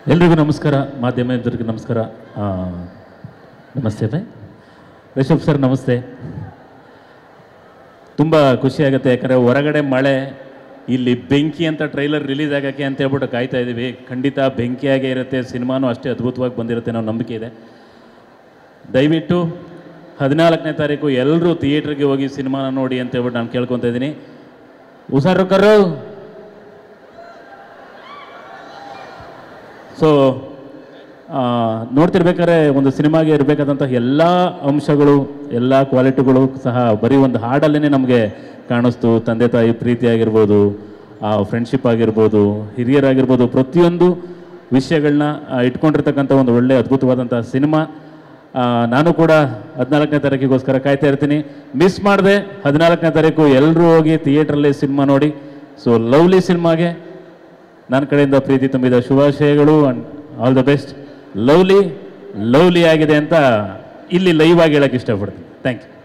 ಎಲ್ರಿಗೂ ನಮಸ್ಕಾರ, ಮಾಧ್ಯಮ ಮಿತ್ರರಿಗೆ ನಮಸ್ಕಾರ. ನಮಸ್ತೆ ಬೈ ರಿಷಬ್ ಸರ್, ನಮಸ್ತೆ. ತುಂಬ ಖುಷಿಯಾಗುತ್ತೆ, ಯಾಕಂದರೆ ಹೊರಗಡೆ ಮಳೆ, ಇಲ್ಲಿ ಬೆಂಕಿ ಅಂತ ಟ್ರೈಲರ್ ರಿಲೀಸ್ ಆಗೋಕ್ಕೆ ಅಂತ ಹೇಳ್ಬಿಟ್ಟು ಕಾಯ್ತಾ ಇದ್ದೀವಿ. ಖಂಡಿತ ಬೆಂಕಿಯಾಗೇ ಇರುತ್ತೆ, ಸಿನಿಮಾನೂ ಅಷ್ಟೇ ಅದ್ಭುತವಾಗಿ ಬಂದಿರುತ್ತೆ ಅನ್ನೋ ನಂಬಿಕೆ ಇದೆ. ದಯವಿಟ್ಟು 14ನೇ ತಾರೀಕು ಎಲ್ಲರೂ ಥಿಯೇಟ್ರಿಗೆ ಹೋಗಿ ಸಿನಿಮಾನ ನೋಡಿ ಅಂತ ಹೇಳ್ಬಿಟ್ಟು ನಾನು ಕೇಳ್ಕೊತಾ ಇದ್ದೀನಿ. ಹುಷಾರು. ಸೊ ನೋಡ್ತಿರ್ಬೇಕಾದ್ರೆ ಒಂದು ಸಿನಿಮಾಗೆ ಇರಬೇಕಾದಂಥ ಎಲ್ಲ ಅಂಶಗಳು, ಎಲ್ಲ ಕ್ವಾಲಿಟಿಗಳು ಸಹ ಬರೀ ಒಂದು ಹಾಡಲ್ಲೇ ನಮಗೆ ಕಾಣಿಸ್ತು. ತಂದೆ ತಾಯಿ ಪ್ರೀತಿ ಆಗಿರ್ಬೋದು, ಫ್ರೆಂಡ್ಶಿಪ್ ಆಗಿರ್ಬೋದು, ಹಿರಿಯರಾಗಿರ್ಬೋದು, ಪ್ರತಿಯೊಂದು ವಿಷಯಗಳನ್ನ ಇಟ್ಕೊಂಡಿರ್ತಕ್ಕಂಥ ಒಂದು ಒಳ್ಳೆಯ ಅದ್ಭುತವಾದಂಥ ಸಿನಿಮಾ. ನಾನು ಕೂಡ 14ನೇ ತಾರೀಕಿಗೋಸ್ಕರ ಕಾಯ್ತಾ ಇರ್ತೀನಿ. ಮಿಸ್ ಮಾಡಿದೆ 14ನೇ ತಾರೀಕು ಎಲ್ಲರೂ ಹೋಗಿ ಥಿಯೇಟ್ರಲ್ಲಿ ಸಿನಿಮಾ ನೋಡಿ. ಸೊ ಲವ್ಲಿ ಸಿನಿಮಾಗೆ ನನ್ನ ಕಡೆಯಿಂದ ಪ್ರೀತಿ ತುಂಬಿದ ಶುಭಾಶಯಗಳು and all the best. Lovely ಆಗಿದೆ ಅಂತ ಇಲ್ಲಿ ಲೈವ್ ಆಗಿ ಹೇಳೋಕ್ಕೆ ಇಷ್ಟಪಡ್ತೀನಿ. Thank you.